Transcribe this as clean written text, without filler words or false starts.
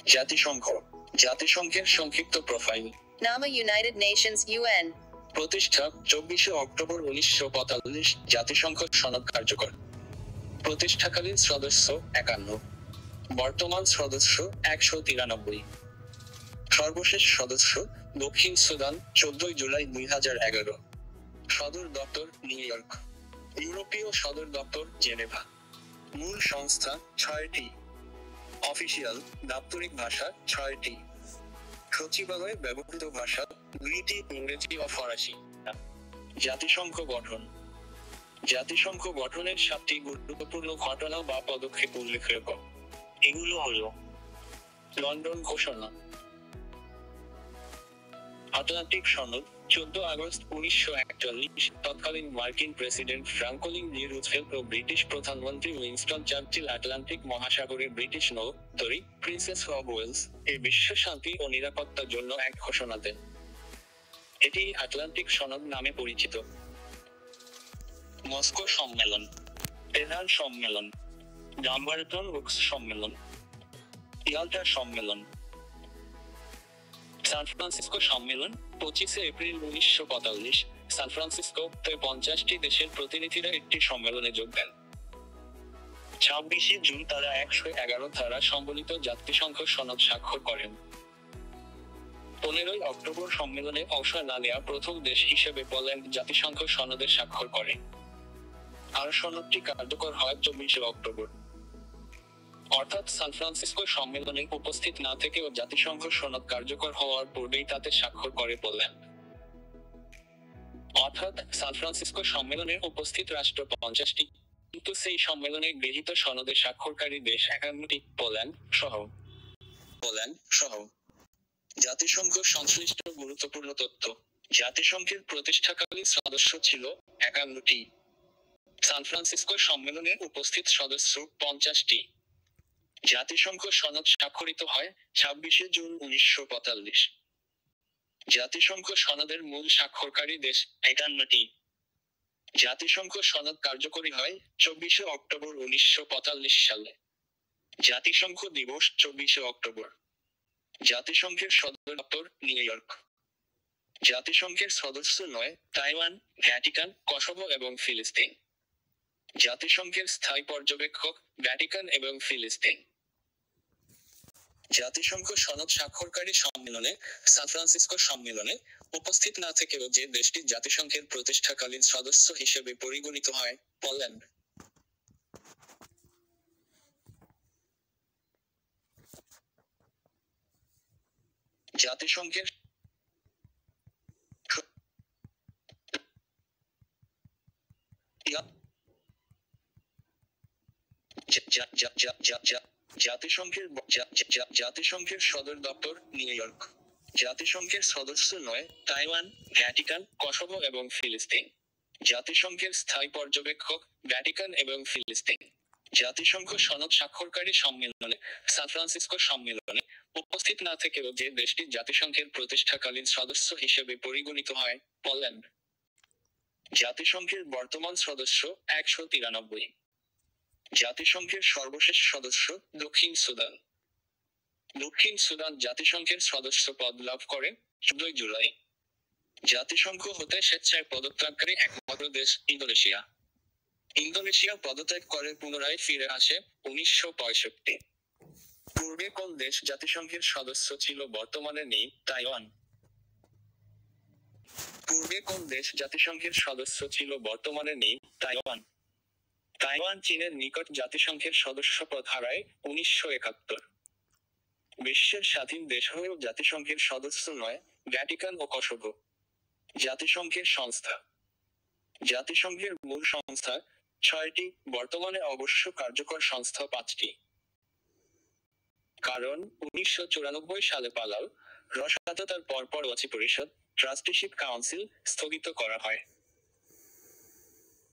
জাতিসংঘ জাতিসংঘের সংক্ষিপ্ত profile. Nama United Nations UN. প্রতিষ্ঠা 24 অক্টোবর 1945। জাতিসংঘ সনদ কার্যকর। প্রতিষ্ঠাকালীন সদস্য 51, বর্তমান সদস্য 193। সর্বশেষ সদস্য দক্ষিণ সুদান 14 জুলাই 2011। সদর দপ্তর নিউ ইয়র্ক। ইউরোপীয় সদর দপ্তর জেনেভা। মূল সংস্থা 6টি। অফিসিয়াল দাপ্তরিক ভাষা 6টি। সচিবালয়ে ব্যবহৃত ভাষা 2টি, ইংরেজি ও ফরাসি। জাতিসংঘ গঠন। জাতিসংঘ গঠনের 7টি গুরুত্বপূর্ণ ঘটনা বা পদক্ষেপ উল্লেখযোগ্য। এগুলো হলো: লন্ডন ঘোষণা, আটলান্টিক সনদ 14 আগস্ট 1941। তৎকালীন মার্কিন প্রেসিডেন্ট ফ্রাঙ্কলিন ডি রুজভেল্ট ও ব্রিটিশ প্রধানমন্ত্রী উইনস্টন চার্চিল আটলান্টিক মহাসাগরের ব্রিটিশ নৌ-তরী প্রিন্সেস অব ওয়েলস এ বিশ্ব শান্তি ও নিরাপত্তার জন্য এক ঘোষণা দেন। এটি আটলান্টিক সনদ নামে পরিচিত। মস্কো সম্মেলন, তেহরান সম্মেলন, ডাম্বারটন ওকস সম্মেলন, ইয়াল্টা সম্মেলন, সান ফ্রান্সিসকো সম্মেলন 25 এপ্রিল 1945। সান ফ্রান্সিসকোতে 50টি দেশের প্রতিনিধিরা একটি সম্মেলনে যোগ দেন। 26 জুন তারা 111 ধারা সম্বলিত জাতিসংঘ সনদ স্বাক্ষর করেন। 15 অক্টোবর সম্মেলনে অংশ না নেওয়া প্রথম দেশ হিসেবে পোল্যান্ড জাতিসংঘ সনদে স্বাক্ষর করে। আর সনদটি কার্যকর হয় 24 অক্টোবর। অর্থাৎ সান ফ্রান্সিসকো সম্মেলনে উপস্থিত না থেকেও জাতিসংঘ সনদ কার্যকর হওয়ার পূর্বেই তাতে স্বাক্ষর করে পোল্যান্ড। অর্থাৎ সান ফ্রান্সিসকো সম্মেলনে উপস্থিত রাষ্ট্র 50টি, কিন্তু সেই সম্মেলনে গৃহীত সনদে স্বাক্ষরকারী দেশ 51টি, পোল্যান্ড সহ। জাতিসংঘ সংশ্লিষ্ট গুরুত্বপূর্ণ তথ্য। জাতিসংঘের প্রতিষ্ঠাকালীন সদস্য ছিল 51টি। সান ফ্রান্সিসকো সম্মেলনে উপস্থিত সদস্য 50টি। জাতিসংঘ সনদ স্বাক্ষরিত হয় 26 জুন 1945। জাতিসংঘ সনদের মূল স্বাক্ষরকারী দেশ 51টি। জাতিসংঘ সনদ কার্যকরী হয় 24 অক্টোবর 1945 সালে। জাতিসংঘ দিবস 24 অক্টোবর। জাতিসংঘের সদর দপ্তর নিউ ইয়র্ক। জাতিসংঘের সদস্য নয় তাইওয়ান, ভ্যাটিকান, কসোভো এবং ফিলিস্তিন। জাতিসংঘের স্থায়ী পর্যবেক্ষক ভ্যাটিকান এবং ফিলিস্তিন। জাতিসংঘ সনদ স্বাক্ষরকারী সম্মেলনে সান ফ্রান্সিসকো সম্মেলনে উপস্থিত না থেকেও যে দেশটি জাতিসংঘের প্রতিষ্ঠাকালীন সদস্য হিসেবে পরিগণিত হয়, পোল্যান্ড। জাতিসংঘের জাতিসংঘের সদর দপ্তর নিউ ইয়র্ক। জাতিসংঘের সদস্য নয় তাইওয়ান, ভ্যাটিকান, কসোভো এবং ফিলিস্তিন। জাতিসংঘের স্থায়ী পর্যবেক্ষক ভ্যাটিকান এবং ফিলিস্তিন। জাতিসংঘ সনদ স্বাক্ষরকারী সম্মেলনে সান ফ্রান্সিসকো সম্মেলনে উপস্থিত না থেকেও যে দেশটি জাতিসংঘের প্রতিষ্ঠাকালীন সদস্য হিসেবে পরিগণিত হয়, পোল্যান্ড। জাতিসংঘের বর্তমান সদস্য 193। জাতিসংঘের সর্বশেষ সদস্য দক্ষিণ সুদান। দক্ষিণ সুদান জাতিসংঘের সদস্য পদ লাভ করে 14 জুলাই। জাতিসংঘ হতে স্বেচ্ছায় পদত্যাগকারী একমাত্র দেশ ইন্দোনেশিয়া। ইন্দোনেশিয়া পদত্যাগ করে পুনরায় ফিরে আসে 1965। পূর্বে কোন দেশ জাতিসংঘের সদস্য ছিল বর্তমানে নেই? তাইওয়ান। পূর্বে কোন দেশ জাতিসংঘের সদস্য ছিল বর্তমানে নেই? তাইওয়ান। তাইওয়ান চীনের নিকট জাতিসংঘের সদস্যপদ হারায় 1971। বিশ্বের স্বাধীন দেশ হয়েও জাতিসংঘের সদস্য নয় ভ্যাটিকান ও কসোভো। জাতিসংঘের সংস্থা। জাতিসংঘের মূল সংস্থা 6টি, বর্তমানে অবশ্য কার্যকর সংস্থা 5টি। কারণ 1994 সালে পালাউ, রসাততার পরপর ওয়াচি পরিষদ, ট্রাস্টিশিপ কাউন্সিল স্থগিত করা হয়।